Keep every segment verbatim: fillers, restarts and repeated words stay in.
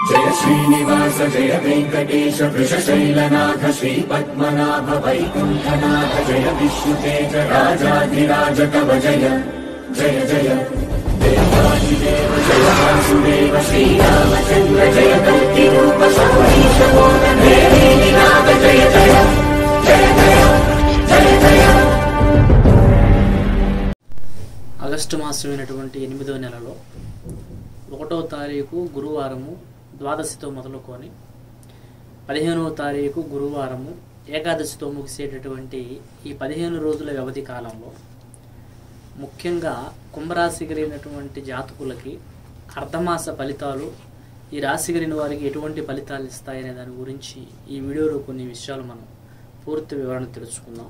जय श्रीनिवास जय वेंकटेश वृषशैलनाथ श्री पद्मनाभ वैकुंठनाथ जय विष्णुतेज राजाधिराज तव जय जय जय देवादिदेव जय वासुदेव श्रीरामचंद्र जय कल्किरूप शौरीश मोदन देवीनाथ जय जय जय जय जय जय। ఆగస్టు మాసమైనటువంటి ఎనిమిదో నెలలో ఒకటో తారీఖు గురువారము ద్వాదశితో మొదలుకొని పదిహేనవ తారీఖు గురువారము ఏకాదశితో ముగిసేటటువంటి ఈ పదిహేను రోజుల వ్యవధి కాలంలో ముఖ్యంగా కుంభరాశి కలిగినటువంటి జాతకులకి అర్ధమాస ఫలితాలు ఈ రాశి కలిగిన వారికి ఎటువంటి ఫలితాలు ఇస్తాయనే దాని గురించి ఈ వీడియోలో కొన్ని విషయాలు మనం పూర్తి వివరణ తెలుసుకుందాం।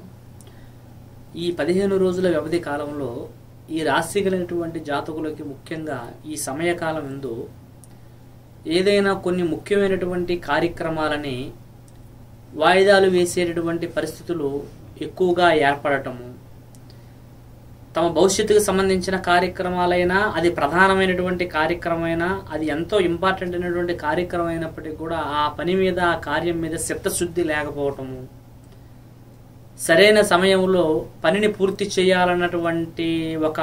ఈ పదిహేను రోజుల వ్యవధి కాలంలో ఈ రాశి కలిగినటువంటి జాతకులకి ముఖ్యంగా ఈ సమయకాలం ఎందు ఏదైనా కొన్ని ముఖ్యమైనటువంటి కార్యక్రమాలని వాయిదాలు వేసేటటువంటి పరిస్థితులు ఎక్కువగా ఏర్పడటము, తమ భవిష్యత్తుకు సంబంధించిన కార్యక్రమాలైనా అది ప్రధానమైనటువంటి కార్యక్రమమైనా అది ఎంతో ఇంపార్టెంట్ అయినటువంటి కార్యక్రమం అయినప్పటికీ కూడా ఆ పని మీద ఆ కార్యం మీద చిత్తశుద్ధి లేకపోవటము, సరైన సమయంలో పనిని పూర్తి చేయాలన్నటువంటి ఒక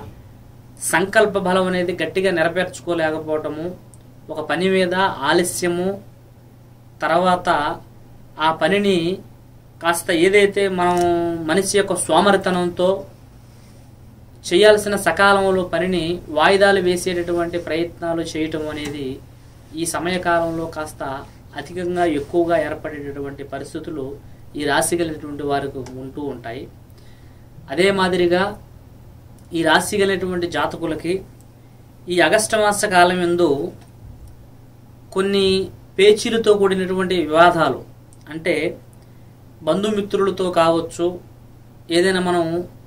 సంకల్ప బలం అనేది గట్టిగా నెరవేర్చుకోలేకపోవటము, ఒక పని మీద ఆలస్యము, తర్వాత ఆ పనిని కాస్త ఏదైతే మనం మనిషి యొక్క సోమరితనంతో చేయాల్సిన సకాలంలో పనిని వాయిదాలు వేసేటటువంటి ప్రయత్నాలు చేయటం అనేది ఈ సమయకాలంలో కాస్త అధికంగా ఎక్కువగా ఏర్పడేటటువంటి పరిస్థితులు ఈ రాశి కలిగినటువంటి వారికి ఉంటూ ఉంటాయి। అదే మాదిరిగా ఈ రాశి కలిగినటువంటి జాతకులకి ఈ ఆగస్టు మాస కాలం యందు కొన్ని పేచీలతో కూడినటువంటి వివాదాలు, అంటే బంధుమిత్రులతో కావచ్చు, ఏదైనా మనం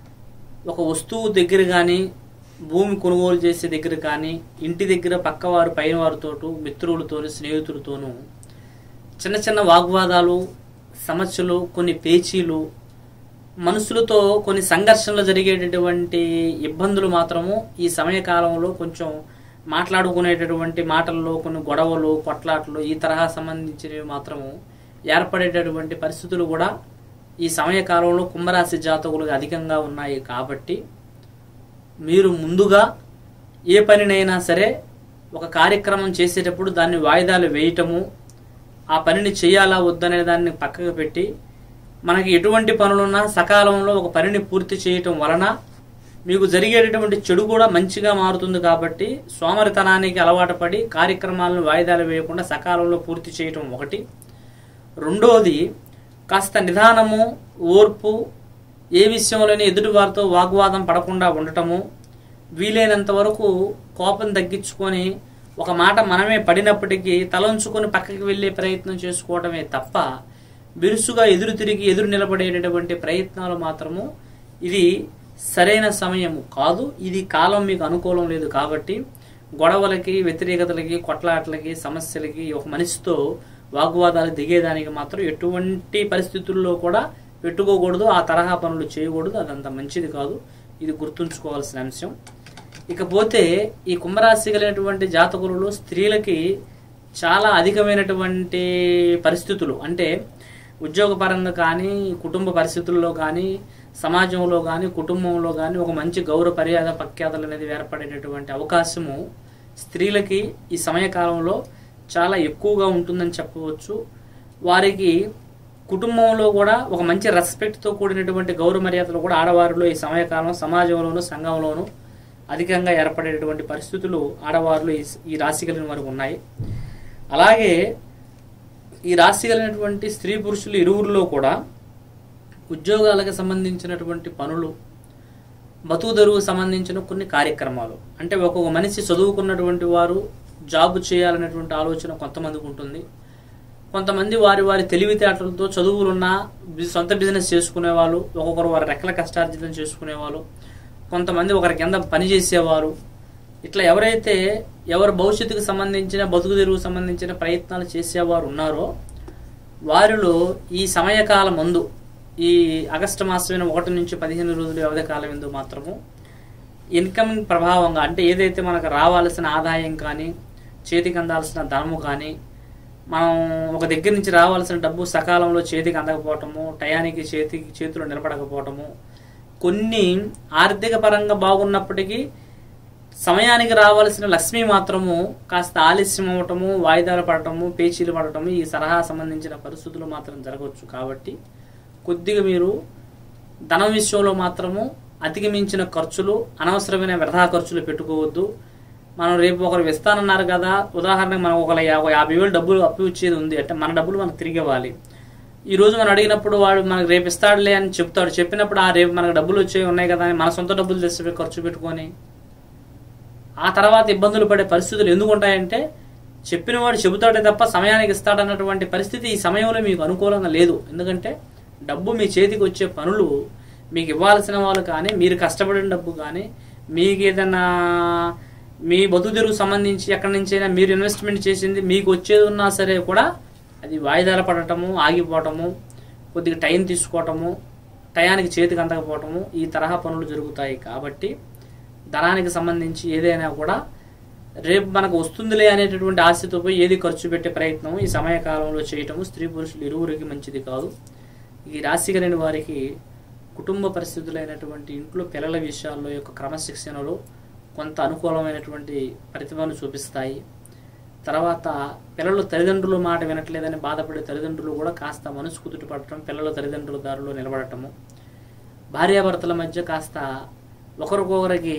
ఒక వస్తువు దగ్గర కానీ భూమి కొనుగోలు చేసే దగ్గర కానీ ఇంటి దగ్గర పక్కవారు పైన వారితోటూ మిత్రులతో స్నేహితులతోనూ చిన్న చిన్న వాగ్వాదాలు, సమస్యలు, కొన్ని పేచీలు, మనుషులతో కొన్ని సంఘర్షణలు జరిగేటటువంటి ఇబ్బందులు మాత్రము ఈ సమయకాలంలో కొంచెం మాట్లాడుకునేటటువంటి మాటల్లో కొన్ని గొడవలు, కొట్లాటలు ఈ తరహా సంబంధించినవి మాత్రము ఏర్పడేటటువంటి పరిస్థితులు కూడా ఈ సమయకాలంలో కుంభరాశి జాతకులకు అధికంగా ఉన్నాయి। కాబట్టి మీరు ముందుగా ఏ పనినైనా సరే ఒక కార్యక్రమం చేసేటప్పుడు దాన్ని వాయిదాలు వేయటము, ఆ పనిని చేయాలా వద్దనే దాన్ని పక్కకు పెట్టి మనకి ఎటువంటి పనులున్నా సకాలంలో ఒక పనిని పూర్తి చేయటం వలన మీకు జరిగేటటువంటి చెడు కూడా మంచిగా మారుతుంది। కాబట్టి సోమరితనానికి అలవాటు పడి కార్యక్రమాలను వాయిదాలు వేయకుండా సకాలంలో పూర్తి చేయటం ఒకటి। రెండోది, కాస్త నిదానము, ఓర్పు, ఏ విషయంలోనే ఎదుటి వారితో వాగ్వాదం పడకుండా ఉండటము, వీలైనంత వరకు కోపం తగ్గించుకొని ఒక మాట మనమే పడినప్పటికీ తలంచుకొని పక్కకి వెళ్ళే ప్రయత్నం చేసుకోవటమే తప్ప బిరుసుగా ఎదురు తిరిగి ఎదురు నిలబడేటటువంటి ప్రయత్నాలు మాత్రము ఇది సరైన సమయము కాదు। ఇది కాలం మీకు అనుకూలం లేదు। కాబట్టి గొడవలకి, వ్యతిరేకతలకి, కొట్లాటలకి, సమస్యలకి, ఒక మనిషితో వాగ్వాదాలు దిగేదానికి మాత్రం ఎటువంటి పరిస్థితుల్లో కూడా పెట్టుకోకూడదు, ఆ తరహా పనులు చేయకూడదు, అదంత మంచిది కాదు। ఇది గుర్తుంచుకోవాల్సిన అంశం। ఇకపోతే ఈ కుంభరాశి కలిగినటువంటి జాతకులలో స్త్రీలకి చాలా అధికమైనటువంటి పరిస్థితులు, అంటే ఉద్యోగపరంగా కానీ, కుటుంబ పరిస్థితుల్లో కానీ, సమాజంలో కానీ, కుటుంబంలో కానీ ఒక మంచి గౌరవ మర్యాద ప్రఖ్యాతలు అనేది ఏర్పడేటటువంటి అవకాశము స్త్రీలకి ఈ సమయకాలంలో చాలా ఎక్కువగా ఉంటుందని చెప్పవచ్చు। వారికి కుటుంబంలో కూడా ఒక మంచి రెస్పెక్ట్తో కూడినటువంటి గౌరవ మర్యాదలు కూడా ఆడవారిలో ఈ సమయకాలం సమాజంలోనూ సంఘంలోనూ అధికంగా ఏర్పడేటువంటి పరిస్థితులు ఆడవారిలో ఈ రాశి కలిగిన వారికి ఉన్నాయి। అలాగే ఈ రాశి కలిగినటువంటి స్త్రీ పురుషులు ఇరువురిలో కూడా ఉద్యోగాలకు సంబంధించినటువంటి పనులు, బతుకుదెరువుకు సంబంధించిన కొన్ని కార్యక్రమాలు, అంటే ఒక్కొక్క మనిషి చదువుకున్నటువంటి వారు జాబ్ చేయాలనేటువంటి ఆలోచన కొంతమందికి ఉంటుంది। కొంతమంది వారి వారి తెలివితేటలతో చదువులున్నా సొంత బిజినెస్ చేసుకునే వాళ్ళు, ఒక్కొక్కరు వారి రెక్కల కష్టార్జితం చేసుకునే వాళ్ళు, కొంతమంది ఒకరి కింద పనిచేసేవారు, ఇట్లా ఎవరైతే ఎవరి భవిష్యత్తుకు సంబంధించిన బతుకుదెరువుకు సంబంధించిన ప్రయత్నాలు చేసేవారు ఉన్నారో వారిలో ఈ సమయకాలం ముందు ఈ ఆగస్టు మాసమైన ఒకటి నుంచి పదిహేను రోజుల వ్యవధి కాలం ఎందు మాత్రము ఇన్కమింగ్ ప్రభావంగా, అంటే ఏదైతే మనకు రావాల్సిన ఆదాయం కానీ చేతికి అందాల్సిన ధనము కానీ, మనం ఒక దగ్గర నుంచి రావాల్సిన డబ్బు సకాలంలో చేతికి అందకపోవటము, టయానికి చేతికి చేతిలో నిలబడకపోవటము, కొన్ని ఆర్థిక పరంగా బాగున్నప్పటికీ సమయానికి రావాల్సిన లక్ష్మి మాత్రము కాస్త ఆలస్యం అవ్వటము, వాయిదాలు పడటము, పేచీలు పడటము, ఈ సలహా సంబంధించిన పరిస్థితులు మాత్రం జరగవచ్చు. కాబట్టి కొద్దిగా మీరు ధనం విషయంలో మాత్రము అతికి మించిన ఖర్చులు, అనవసరమైన వృధా ఖర్చులు పెట్టుకోవద్దు. మనం రేపు ఒకరు ఇస్తానన్నారు కదా, ఉదాహరణకు మనం ఒక యాభై వేలు డబ్బులు అప్పు ఇచ్చేది ఉంది అంటే మన డబ్బులు మనకు తిరిగి ఇవ్వాలి. ఈ రోజు మనం అడిగినప్పుడు వాడు మనకు రేపు ఇస్తాడులే అని చెప్తాడు. చెప్పినప్పుడు ఆ రేపు మనకు డబ్బులు వచ్చేవి ఉన్నాయి కదా అని మన సొంత డబ్బులు తెచ్చి ఖర్చు పెట్టుకొని ఆ తర్వాత ఇబ్బందులు పడే పరిస్థితులు ఎందుకు ఉంటాయంటే, చెప్పిన వాడు చెబుతాడే తప్ప సమయానికి ఇస్తాడన్నటువంటి పరిస్థితి ఈ సమయంలో మీకు అనుకూలంగా లేదు. ఎందుకంటే డబ్బు మీ చేతికి వచ్చే పనులు మీకు ఇవ్వాల్సిన వాళ్ళు కానీ, మీరు కష్టపడిన డబ్బు కానీ, మీకు ఏదైనా మీ బతుకుదెరువు సంబంధించి ఎక్కడి నుంచైనా మీరు ఇన్వెస్ట్మెంట్ చేసింది మీకు వచ్చేది ఉన్నా సరే కూడా అది వాయిదాలు పడటము, ఆగిపోవటము, కొద్దిగా టైం తీసుకోవటము, టయానికి చేతికి అందకపోవటము, ఈ తరహా పనులు జరుగుతాయి. కాబట్టి ధనానికి సంబంధించి ఏదైనా కూడా రేపు మనకు వస్తుందిలే అనేటటువంటి ఆశతో పోయి ఏది ఖర్చు పెట్టే ప్రయత్నం ఈ సమయకాలంలో చేయటము స్త్రీ పురుషులు ఇరువురికి మంచిది కాదు. ఈ రాశి కలిగిన వారికి కుటుంబ పరిస్థితులైనటువంటి ఇంట్లో పిల్లల విషయాల్లో యొక్క క్రమశిక్షణలో కొంత అనుకూలమైనటువంటి ప్రతిభను చూపిస్తాయి. తర్వాత పిల్లలు తల్లిదండ్రుల మాట వినట్లేదని బాధపడే తల్లిదండ్రులు కూడా కాస్త మనసు కుదుట పడటం, పిల్లల తల్లిదండ్రుల దారిలో నిలబడటము, భార్యాభర్తల మధ్య కాస్త ఒకరికొకరికి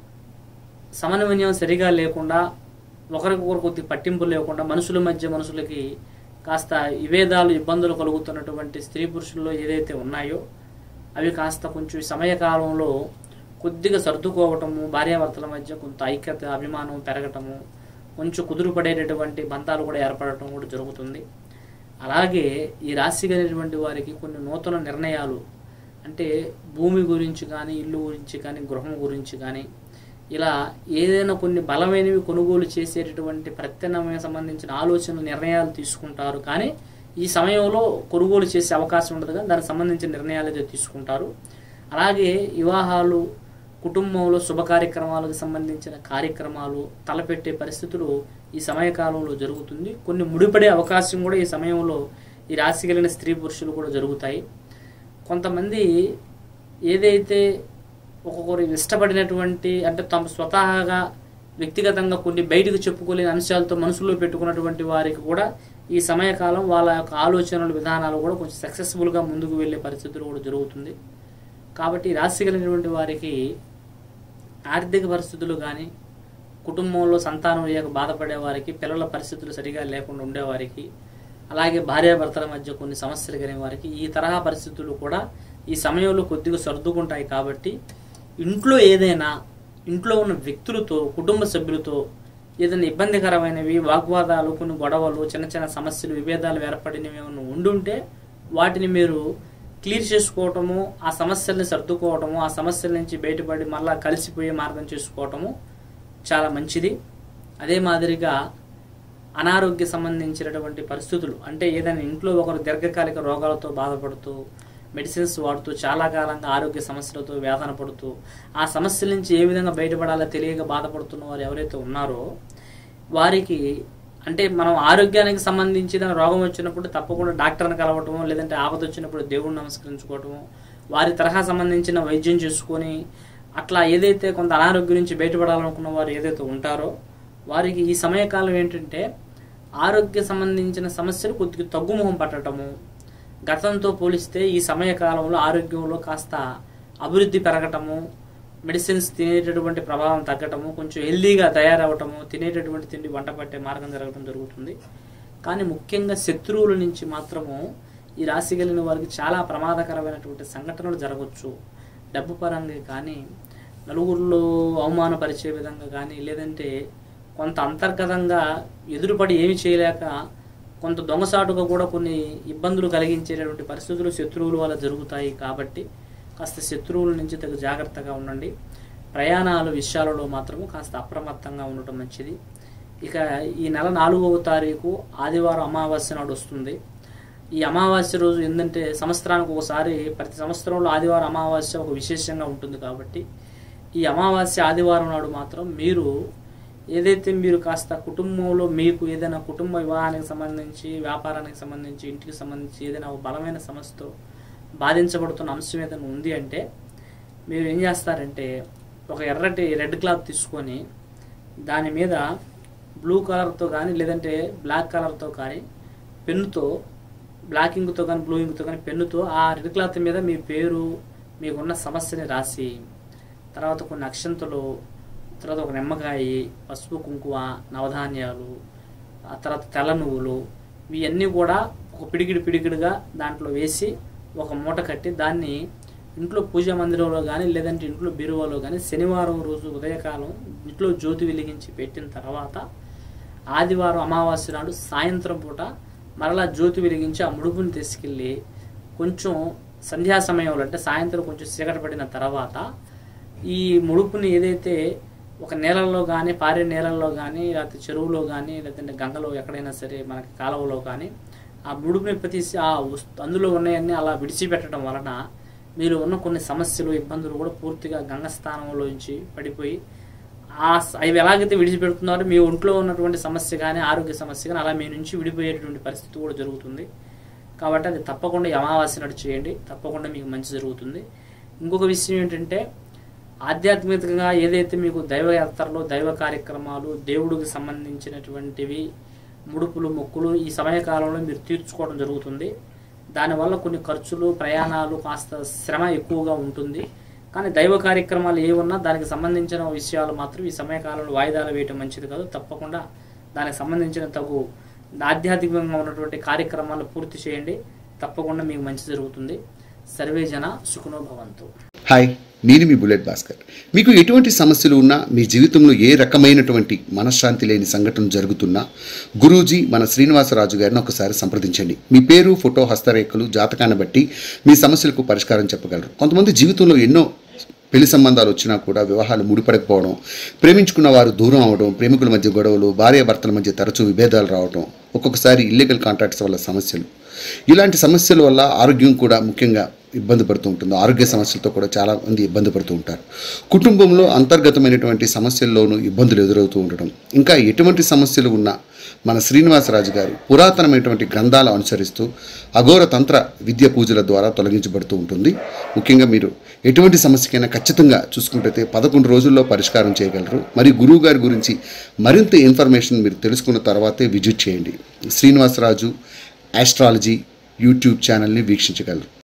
సమన్వయం సరిగా లేకుండా, ఒకరికొకరు కొద్ది పట్టింపు లేకుండా, మనుషుల మధ్య మనుషులకి కాస్త విభేదాలు, ఇబ్బందులు కలుగుతున్నటువంటి స్త్రీ పురుషుల్లో ఏదైతే ఉన్నాయో అవి కాస్త కొంచెం సమయకాలంలో కొద్దిగా సర్దుకోవటము, భార్యాభర్తల మధ్య కొంత ఐక్యత, అభిమానం పెరగటము, కొంచెం కుదురుపడేటటువంటి బంధాలు కూడా ఏర్పడటం కూడా జరుగుతుంది. అలాగే ఈ రాశి కలిగినటువంటి వారికి కొన్ని నూతన నిర్ణయాలు, అంటే భూమి గురించి కానీ, ఇల్లు గురించి కానీ, గృహం గురించి కానీ, ఇలా ఏదైనా కొన్ని బలమైనవి కొనుగోలు చేసేటటువంటి ప్రత్యామ్నాయం సంబంధించిన ఆలోచనలు, నిర్ణయాలు తీసుకుంటారు. కానీ ఈ సమయంలో కొనుగోలు చేసే అవకాశం ఉండదు, కానీ దానికి సంబంధించిన నిర్ణయాలు అయితే తీసుకుంటారు. అలాగే వివాహాలు, కుటుంబంలో శుభ కార్యక్రమాలకు సంబంధించిన కార్యక్రమాలు తలపెట్టే పరిస్థితులు ఈ సమయకాలంలో జరుగుతుంది. కొన్ని ముడిపడే అవకాశం కూడా ఈ సమయంలో ఈ రాశి కలిగిన స్త్రీ పురుషులు కూడా జరుగుతాయి. కొంతమంది ఏదైతే ఒక్కొక్కరు ఇష్టపడినటువంటి, అంటే తమ స్వతహాగా వ్యక్తిగతంగా కొన్ని బయటకు చెప్పుకోలేని అంశాలతో మనసులో పెట్టుకున్నటువంటి వారికి కూడా ఈ సమయకాలం వాళ్ళ యొక్క ఆలోచనలు, విధానాలు కూడా కొంచెం సక్సెస్ఫుల్గా ముందుకు వెళ్ళే పరిస్థితులు కూడా జరుగుతుంది. కాబట్టి రాశి కలిగినటువంటి వారికి ఆర్థిక పరిస్థితులు కానీ, కుటుంబంలో సంతానం లేక బాధపడే వారికి, పిల్లల పరిస్థితులు సరిగా లేకుండా ఉండేవారికి, అలాగే భార్యాభర్తల మధ్య కొన్ని సమస్యలు కలిగిన వారికి ఈ తరహా పరిస్థితులు కూడా ఈ సమయంలో కొద్దిగా సర్దుకుంటాయి. కాబట్టి ఇంట్లో ఏదైనా, ఇంట్లో ఉన్న వ్యక్తులతో, కుటుంబ సభ్యులతో ఏదైనా ఇబ్బందికరమైనవి, వాగ్వాదాలు, కొన్ని గొడవలు, చిన్న చిన్న సమస్యలు, విభేదాలు ఏర్పడినవి ఏమైనా ఉండుంటే వాటిని మీరు క్లియర్ చేసుకోవటము, ఆ సమస్యల్ని సర్దుకోవటము, ఆ సమస్యల నుంచి బయటపడి మళ్ళా కలిసిపోయే మార్గం చేసుకోవటము చాలా మంచిది. అదే మాదిరిగా అనారోగ్య సంబంధించినటువంటి పరిస్థితులు, అంటే ఏదైనా ఇంట్లో ఒకరు దీర్ఘకాలిక రోగాలతో బాధపడుతూ, మెడిసిన్స్ వాడుతూ, చాలా కాలంగా ఆరోగ్య సమస్యలతో వేదన పడుతూ, ఆ సమస్యల నుంచి ఏ విధంగా బయటపడాలో తెలియక బాధపడుతున్న వారు ఎవరైతే ఉన్నారో వారికి, అంటే మనం ఆరోగ్యానికి సంబంధించిన రోగం వచ్చినప్పుడు తప్పకుండా డాక్టర్ని కలవటము, లేదంటే ఆపద వచ్చినప్పుడు దేవుడిని నమస్కరించుకోవటము, వారి తరహా సంబంధించిన వైద్యం చేసుకొని అట్లా ఏదైతే కొంత అనారోగ్యం నుంచి బయటపడాలనుకున్న వారు ఏదైతే ఉంటారో వారికి ఈ సమయకాలం ఏంటంటే ఆరోగ్య సంబంధించిన సమస్యలు కొద్దిగా తగ్గుముఖం పట్టడము, గతంతో పోలిస్తే ఈ సమయకాలంలో ఆరోగ్యంలో కాస్త అభివృద్ధి పెరగటము, మెడిసిన్స్ తినేటటువంటి ప్రభావం తగ్గటము, కొంచెం హెల్దీగా తయారవటము, తినేటటువంటి తిండి వంట పట్టే మార్గం జరగడం జరుగుతుంది. కానీ ముఖ్యంగా శత్రువుల నుంచి మాత్రము ఈ రాశి కలిగిన వారికి చాలా ప్రమాదకరమైనటువంటి సంఘటనలు జరగవచ్చు. డబ్బు పరంగా కానీ, నలుగురిలో అవమానపరిచే విధంగా కానీ, లేదంటే కొంత అంతర్గతంగా ఎదురుపడి ఏమి చేయలేక కొంత దొంగసాటుగా కూడా కొన్ని ఇబ్బందులు కలిగించేటటువంటి పరిస్థితులు శత్రువుల వల్ల జరుగుతాయి. కాబట్టి కాస్త శత్రువుల నుంచి తగు జాగ్రత్తగా ఉండండి. ప్రయాణాల విషయాలలో మాత్రము కాస్త అప్రమత్తంగా ఉండటం మంచిది. ఇక ఈ నెల నాలుగవ తారీఖు ఆదివారం అమావాస్య నాడు వస్తుంది. ఈ అమావాస్య రోజు ఏంటంటే సంవత్సరానికి ఒకసారి, ప్రతి సంవత్సరంలో ఆదివారం అమావాస్య ఒక విశేషంగా ఉంటుంది. కాబట్టి ఈ అమావాస్య ఆదివారం నాడు మాత్రం మీరు ఏదైతే మీరు కాస్త కుటుంబంలో మీకు ఏదైనా కుటుంబ వివాహానికి సంబంధించి, వ్యాపారానికి సంబంధించి, ఇంటికి సంబంధించి ఏదైనా ఒక బలమైన సమస్యతో బాధించబడుతున్న అంశం ఏదైనా ఉంది అంటే మీరు ఏం చేస్తారంటే ఒక ఎర్రటి రెడ్ క్లాత్ తీసుకొని దాని మీద బ్లూ కలర్తో కానీ లేదంటే బ్లాక్ కలర్తో కానీ పెన్నుతో, బ్లాక్ ఇంక్తో కానీ బ్లూ ఇంక్తో కానీ పెన్నుతో ఆ రెడ్ క్లాత్ మీద మీ పేరు, మీకున్న సమస్యని రాసి, తర్వాత కొన్ని అక్షంతలు, తర్వాత ఒక నిమ్మకాయ, పసుపు కుంకుమ, నవధాన్యాలు, ఆ తర్వాత తెల్ల నువ్వులు, ఇవన్నీ కూడా ఒక పిడికిడి పిడికిడిగా దాంట్లో వేసి ఒక మూట కట్టి దాన్ని ఇంట్లో పూజా మందిరంలో కానీ లేదంటే ఇంట్లో బీరువాలో కానీ శనివారం రోజు ఉదయకాలం ఇంట్లో జ్యోతి వెలిగించి పెట్టిన తర్వాత ఆదివారం అమావాస్య నాడు సాయంత్రం పూట మరలా జ్యోతి వెలిగించి ఆ ముడుపుని తీసుకెళ్ళి కొంచెం సంధ్యా సమయంలో అంటే సాయంత్రం కొంచెం చీకటి పడిన తర్వాత ఈ ముడుపుని ఏదైతే ఒక నేలల్లో కానీ, పారే నేలల్లో కానీ, లేకపోతే చెరువులో కానీ, లేదంటే గంగలో ఎక్కడైనా సరే మనకి కాలువలో కానీ ఆ ముడుపుని ప్రతిసి ఆ అందులో ఉన్నాయన్నీ అలా విడిచిపెట్టడం వలన మీరు ఉన్న కొన్ని సమస్యలు, ఇబ్బందులు కూడా పూర్తిగా గంగ స్థానంలోంచి పడిపోయి ఆ అవి ఎలాగైతే విడిచిపెడుతున్నారో మీ ఒంట్లో ఉన్నటువంటి సమస్య కానీ, ఆరోగ్య సమస్య కానీ అలా మీ నుంచి విడిపోయేటువంటి పరిస్థితి కూడా జరుగుతుంది. కాబట్టి అది తప్పకుండా అమావాస్య నాడు చేయండి, తప్పకుండా మీకు మంచి జరుగుతుంది. ఇంకొక విషయం ఏంటంటే ఆధ్యాత్మికంగా ఏదైతే మీకు దైవ యాత్రలు, దైవ కార్యక్రమాలు, దేవుడికి సంబంధించినటువంటివి, ముడుపులు, మొక్కులు ఈ సమయకాలంలో మీరు తీర్చుకోవడం జరుగుతుంది. దానివల్ల కొన్ని ఖర్చులు, ప్రయాణాలు, కాస్త శ్రమ ఎక్కువగా ఉంటుంది. కానీ దైవ కార్యక్రమాలు ఏ ఉన్నా దానికి సంబంధించిన విషయాలు మాత్రం ఈ సమయకాలంలో వాయిదాలు వేయటం మంచిది కాదు. తప్పకుండా దానికి సంబంధించిన తగు ఆధ్యాత్మికంగా ఉన్నటువంటి కార్యక్రమాలు పూర్తి చేయండి, తప్పకుండా మీకు మంచి జరుగుతుంది. సర్వే జన సుఖనో భవంతు. హాయ్, నేను మీ బుల్లెట్ భాస్కర్. మీకు ఎటువంటి సమస్యలు ఉన్నా, మీ జీవితంలో ఏ రకమైనటువంటి మనశ్శాంతి లేని సంఘటన జరుగుతున్నా గురూజీ మన శ్రీనివాసరాజు గారిని ఒకసారి సంప్రదించండి. మీ పేరు, ఫోటో, హస్తరేఖలు, జాతకాన్ని బట్టి మీ సమస్యలకు పరిష్కారం చెప్పగలరు. కొంతమంది జీవితంలో ఎన్నో పెళ్లి సంబంధాలు వచ్చినా కూడా వివాహాలు ముడిపడకపోవడం, ప్రేమించుకున్న వారు దూరం అవడం, ప్రేమికుల మధ్య గొడవలు, భార్యాభర్తల మధ్య తరచూ విభేదాలు రావడం, ఒక్కొక్కసారి ఇల్లీగల్ కాంట్రాక్ట్స్ వల్ల సమస్యలు, ఇలాంటి సమస్యల వల్ల ఆరోగ్యం కూడా ముఖ్యంగా ఇబ్బంది పడుతూ ఉంటుంది. ఆరోగ్య సమస్యలతో కూడా చాలా మంది ఇబ్బంది పడుతూ ఉంటారు. కుటుంబంలో అంతర్గతమైనటువంటి సమస్యల్లోనూ ఇబ్బందులు ఎదురవుతూ ఉండడం, ఇంకా ఎటువంటి సమస్యలు ఉన్నా మన శ్రీనివాసరాజు గారు పురాతనమైనటువంటి గ్రంథాలు అనుసరిస్తూ అఘోర తంత్ర విద్య పూజల ద్వారా తొలగించబడుతూ ఉంటుంది. ముఖ్యంగా మీరు ఎటువంటి సమస్యకైనా ఖచ్చితంగా చూసుకుంటే పదకొండు రోజుల్లో పరిష్కారం చేయగలరు. మరియు గురువు గారి గురించి మరింత ఇన్ఫర్మేషన్ మీరు తెలుసుకున్న తర్వాతే విజిట్ చేయండి. శ్రీనివాసరాజు ఆస్ట్రాలజీ యూట్యూబ్ ఛానల్ని వీక్షించగలరు.